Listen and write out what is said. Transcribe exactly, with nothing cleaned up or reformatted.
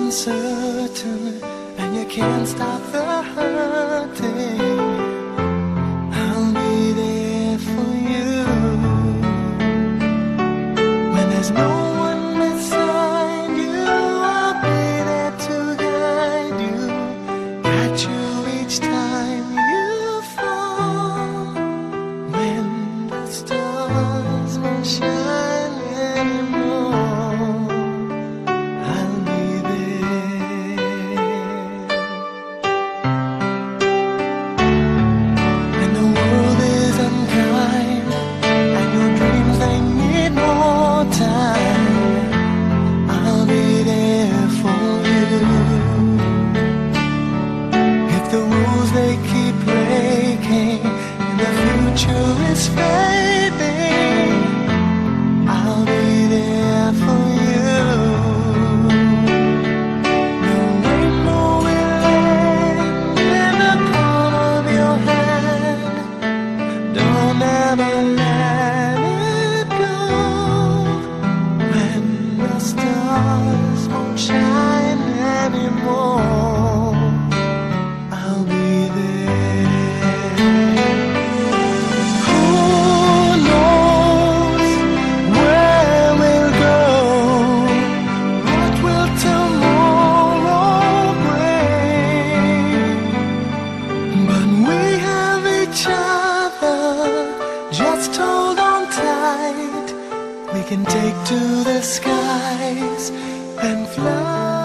uncertain and you can't stop the hurting, I'll be there for you. When there's no one beside you, I'll be there to guide you, catch you each time you fall. When the stars won't shine anymore, I'll be there. When the world is unkind and your dreams they need more time, I'll be there for you. If the rules they keep breaking and the future is fading, I'll be there for you. The rainbow will end in the palm of your hand. Don't ever let it go. When the stars won't shine anymore, I'll be there. Who knows where we'll go? What will tomorrow bring? But we have each other, just hold on tight. We can take to the skies and fly.